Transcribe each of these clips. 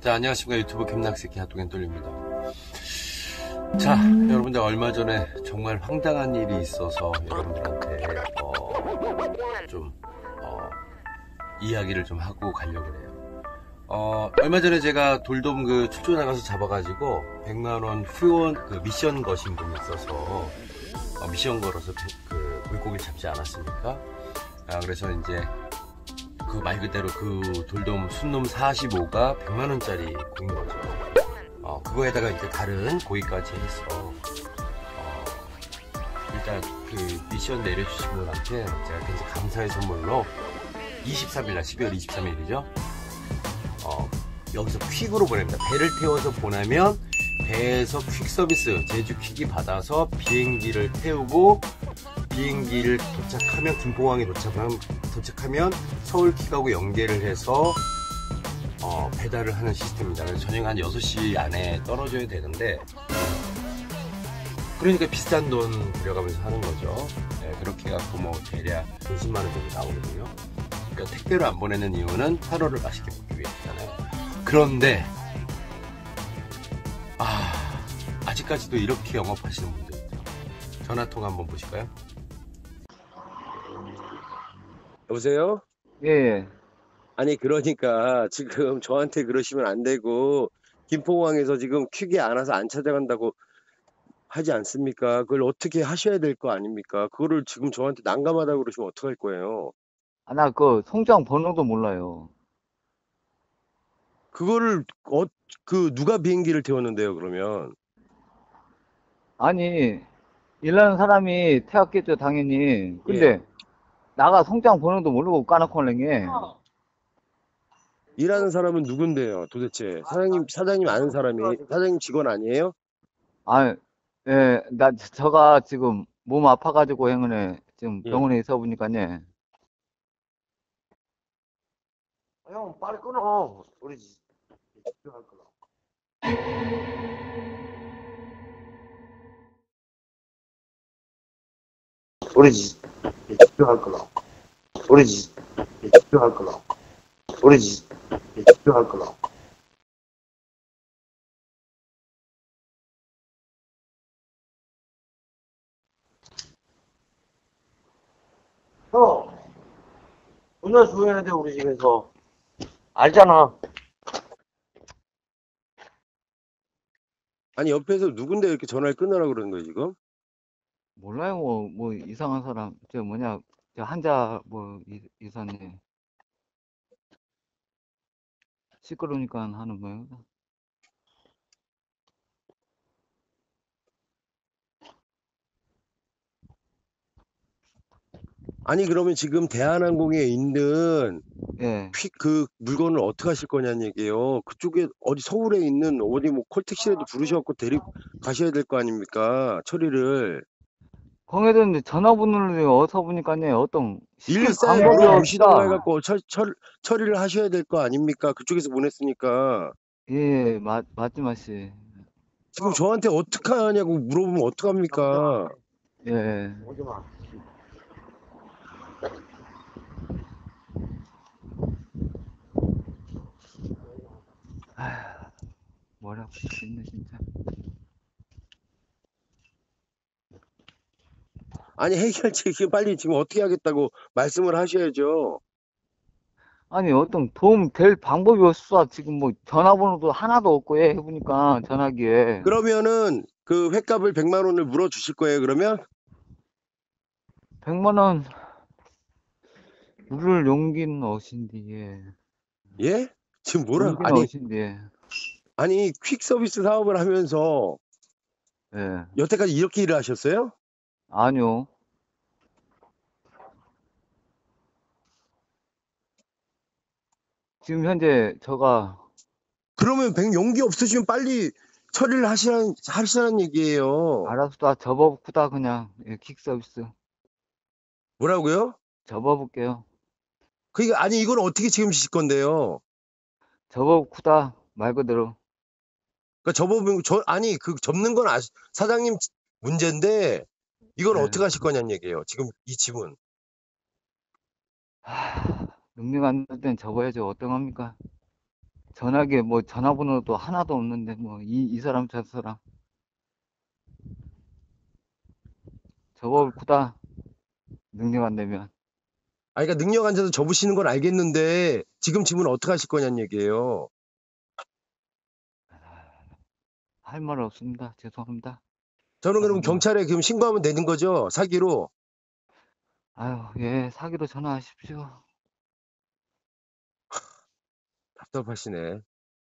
자, 안녕하십니까. 유튜브 캠락새끼 핫도그앤 똘입니다. 자, 여러분들 얼마 전에 정말 황당한 일이 있어서 여러분들한테 이야기를 좀 하고 가려고 해요. 얼마 전에 제가 돌돔 출조 나가서 잡아가지고 100만원 후원 미션 거신 분이 있어서 미션 걸어서 물고기를 잡지 않았습니까? 그래서 이제 말 그대로 돌돔 순놈 45가 100만원짜리 고인 거죠. 그거에다가 이제 다른 고기까지 해서 일단 미션 내려주신 분한테 제가 굉장히 감사의 선물로 23일날 12월 23일이죠. 여기서 퀵으로 보냅니다. 배를 태워서 보내면 배에서 퀵 서비스 제주 퀵이 받아서 비행기를 태우고 비행기를 도착하면 김포공항에 도착하면 서울 퀵하고 연계를 해서 배달을 하는 시스템입니다. 그래서 저녁 한 6시 안에 떨어져야 되는데 그러니까 비싼 돈 들여가면서 하는 거죠. 네, 그렇게 해갖고 대략 50만원 정도 나오거든요. 그러니까 택배로 안 보내는 이유는 하루를 맛있게 먹기 위해서잖아요. 그런데 아직까지도 이렇게 영업하시는 분들 있죠. 전화통화 한번 보실까요? 여보세요? 예. 아니 그러니까 지금 저한테 그러시면 안 되고 김포공항에서 지금 퀵이 안 와서 안 찾아간다고 하지 않습니까? 그걸 어떻게 하셔야 될 거 아닙니까? 그거를 지금 저한테 난감하다고 그러시면 어떡할 거예요? 나 송장 번호도 몰라요. 그거를 누가 비행기를 태웠는데요, 그러면? 아니, 일하는 사람이 태웠겠죠, 당연히. 근데 예. 나가 송장 번호도 모르고 까놓고 하는 일하는 사람은 누군데요, 도대체? 사장님 아는 사람이 사장님 직원 아니에요? 예, 저가 지금 몸 아파가지고 행운에 지금 예. 병원에 있어 보니까요. 형 빨리 끊어. 우리 집중할 거라. 우리 집중할 거라. 우리 집중할 거라. 우리 집중할 거라. 형, 오늘 조회하는데 우리 집에서 알잖아. 아니 옆에서 누군데 이렇게 전화를 끊으라고 그러는 거예요, 지금? 몰라요, 뭐 이상한 사람. 저 한자 이사님. 시끄러우니까 하는 거예요. 아니 그러면 지금 대한항공에 있는 예. 퀵 물건을 어떻게 하실 거냐는 얘기예요. 그쪽에 어디 서울에 있는 어디 콜택시라도 부르셔갖고 데리고 가셔야 될 거 아닙니까? 처리를. 거기에도 이제 전화번호를 어디서 보니까요, 어떤 시킬 114에 방법이 물어보시던가 없다. 해갖고 처리를 하셔야 될 거 아닙니까? 그쪽에서 보냈으니까. 예, 맞지, 맞지. 지금 저한테 어떻게 하냐고 물어보면 어떡합니까? 예. 오지 마. 머리 아프시겠네, 진짜. 아니 해결책 빨리 지금 어떻게 하겠다고 말씀을 하셔야죠. 아니, 어떤 도움 될 방법이 없어. 지금 전화번호도 하나도 없고, 해보니까, 전화기에. 그러면은 그 횟값을 100만 원을 물어 주실 거예요, 그러면? 100만 원, 물을 용기는 어신디에. 예? 지금 뭐라 용기는 어신디에. 아니 퀵 서비스 사업을 하면서 예. 여태까지 이렇게 일을 하셨어요? 아니요. 지금 현재 그러면 용기 없으시면 빨리 처리를 하시라는 얘기예요. 알아서 다 접어붙다, 그냥. 예, 킥 서비스. 뭐라고요? 접어볼게요. 그러니까 아니 이걸 어떻게 책임지실 건데요? 접어붙다, 말 그대로. 그러니까 아니 접는 건 사장님 문제인데 이건 네. 어떻게 하실 거냐는 얘기예요. 지금 이 집은. 능력 안 될 땐 접어야죠. 어떡합니까? 전화기에 뭐 전화번호도 하나도 없는데 뭐 이 사람 저 사람 저거보다 능력 안 되면 아, 그러니까 능력 안 돼서 접으시는 건 알겠는데 지금 질문 어떻게 하실 거냐는 얘기예요. 할 말 없습니다. 죄송합니다. 저는 그럼 아이고. 경찰에 그럼 신고하면 되는 거죠? 사기로. 아유, 예, 사기로 전화하십시오. 답답하시네.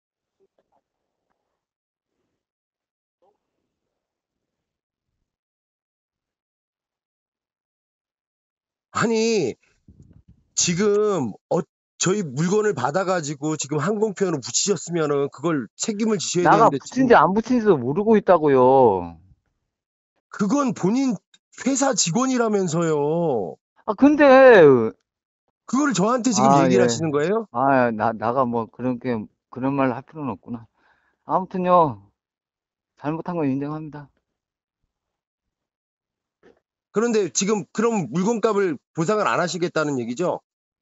아니, 지금 저희 물건을 받아가지고 지금 항공편으로 붙이셨으면은 그걸 책임을 지셔야 나가 되는데 지금 붙인지 안 붙인지도 모르고 있다고요. 그건 본인 회사 직원이라면서요. 아, 근데, 그거를 저한테 지금 아, 얘기를 예. 하시는 거예요? 나가 뭐 그런 말 할 필요는 없구나. 아무튼요, 잘못한 건 인정합니다. 그런데 지금 그럼 물건값을 보상을 안 하시겠다는 얘기죠?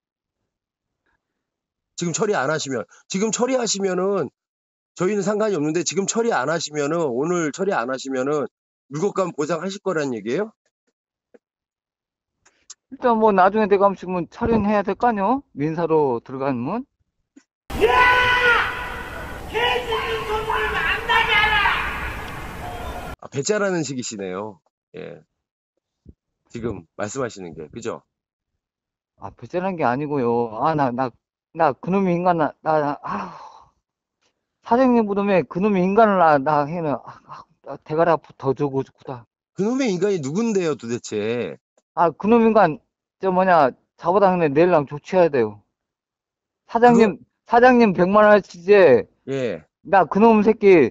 지금 처리 안 하시면. 지금 처리하시면은 저희는 상관이 없는데 지금 처리 안 하시면은 오늘 처리 안 하시면은 물건값 보상하실 거라는 얘기예요? 일단 뭐 나중에 내가 한 번씩은 촬영해야 될 거 아니요? 민사로 들어가면. 아, 배짜라는 식이시네요. 예. 지금 말씀하시는 게, 그죠? 아, 배째라는 게 아니고요. 나 그놈의 인간, 사장님 부름에 그놈의 인간을 나 해는, 대가리 아프 더 주고 싶다. 그놈의 인간이 누군데요, 도대체? 아, 그놈 인간, 잡아당기면 내일랑 조치해야 돼요. 그거, 사장님 100만 원치지, 예. 나 그놈 새끼,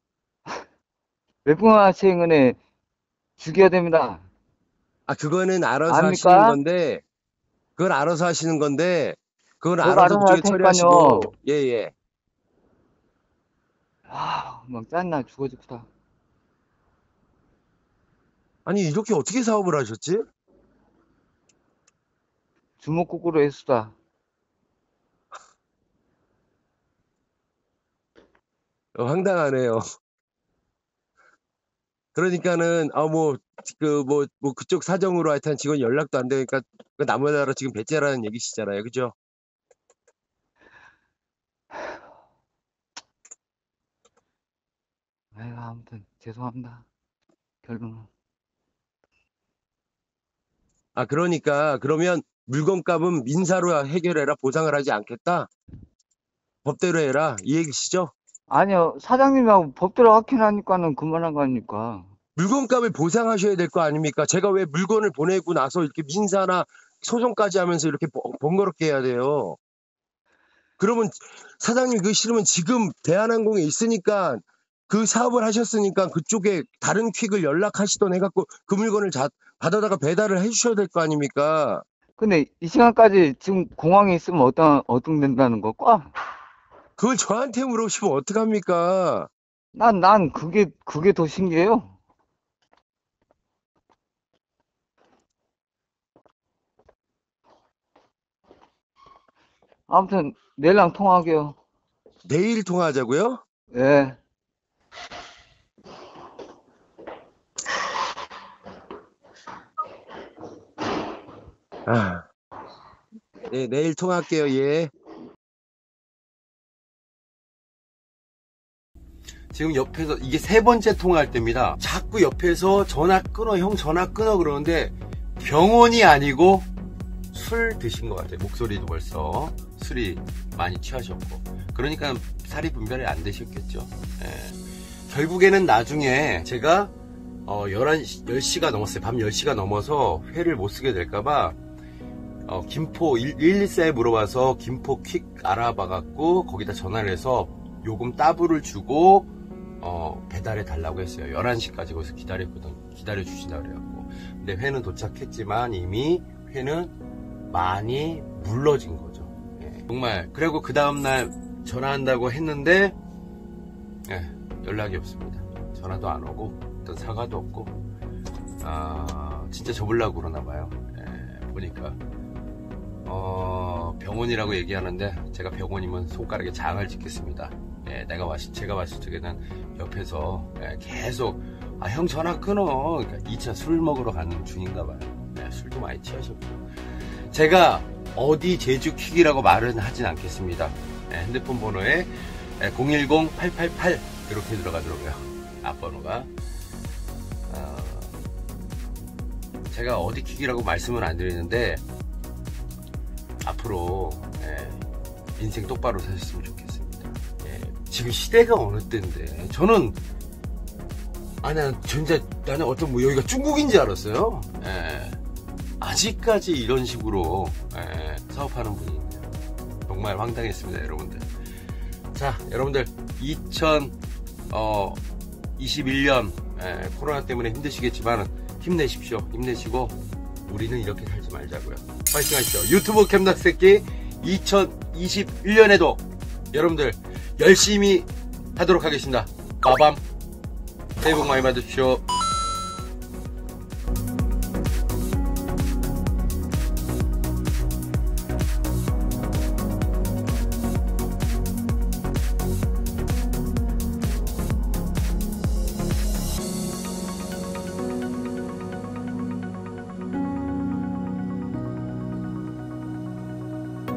몇백 만 원치 은에 죽여야 됩니다. 아, 그거는 알아서 압니까? 하시는 건데, 그걸 알아서 하시는 건데, 그걸 그거 알아서 알아서 그쪽에 할 테니까요. 처리하시고, 예, 예. 막 짠나 죽어 싶다. 아니, 이렇게 어떻게 사업을 하셨지? 주먹구구로 했수다. 황당하네요. 그러니까는, 그쪽 사정으로 하여튼 직원 연락도 안 되니까, 그 나무다라 지금 배째라는 얘기시잖아요. 그죠? 아이고, 아무튼, 죄송합니다. 결론은. 아, 그러니까, 그러면 물건값은 민사로 해결해라. 보상을 하지 않겠다. 법대로 해라. 이 얘기시죠? 아니요, 사장님하고 법대로 확인하니까는 그만한 거 아닙니까? 물건값을 보상하셔야 될 거 아닙니까? 제가 왜 물건을 보내고 나서 이렇게 민사나 소송까지 하면서 이렇게 번거롭게 해야 돼요? 그러면 사장님 그거 싫으면 지금 대한항공에 있으니까 그 사업을 하셨으니까 그쪽에 다른 퀵을 연락하시던 해갖고 그 물건을 받아다가 배달을 해주셔야 될 거 아닙니까? 근데 이 시간까지 지금 공항에 있으면 어떤 된다는 거까? 그걸 저한테 물어보시면 어떡합니까? 난 그게 더 신기해요. 아무튼, 내일랑 통화하게요. 내일 통화하자고요? 예. 아, 네, 내일 통화할게요. 예. 지금 옆에서 이게 3번째 통화할 때입니다. 자꾸 옆에서 전화 끊어, 형 전화 끊어 그러는데 병원이 아니고 술 드신 것 같아요. 목소리도 벌써 술이 많이 취하셨고, 그러니까 살이 분별이 안 되셨겠죠. 예. 결국에는 나중에 제가 10시가 넘었어요. 밤 10시가 넘어서 회를 못 쓰게 될까봐 김포 114에 물어봐서 김포 퀵 알아봐갖고 거기다 전화를 해서 요금 따블을 주고 배달해 달라고 했어요. 11시까지 거기서 기다려 주시다 그래갖고. 근데 회는 도착했지만 이미 회는 많이 물러진 거죠. 예. 정말. 그리고 그 다음날 전화한다고 했는데 연락이 없습니다. 전화도 안 오고 어떤 사과도 없고, 진짜 접으려고 그러나 봐요. 보니까 병원이라고 얘기하는데 제가 병원이면 손가락에 장을 찍겠습니다. 예, 제가 봤을 적에는 옆에서 계속 형 전화 끊어. 그러니까 2차 술 먹으러 가는 중인가 봐요. 술도 많이 취하셨고. 제가 어디 제주 퀵이라고 말은 하진 않겠습니다. 핸드폰 번호에 010-888 이렇게 들어가더라고요. 앞번호가. 제가 어디 퀵이라고 말씀은 안 드리는데 앞으로 인생 똑바로 사셨으면 좋겠습니다. 지금 시대가 어느 때인데 저는 나는 어떤 여기가 중국인지 알았어요. 아직까지 이런 식으로 사업하는 분이 있네요. 정말 황당했습니다, 여러분들. 자, 여러분들 2021년 코로나 때문에 힘드시겠지만 힘내십시오. 힘내시고 우리는 이렇게 살지 말자고요. 파이팅 하십시오. 유튜브 캠닭새끼 2021년에도 여러분들 열심히 하도록 하겠습니다. 빠밤. 새해 복 많이 받으십시오.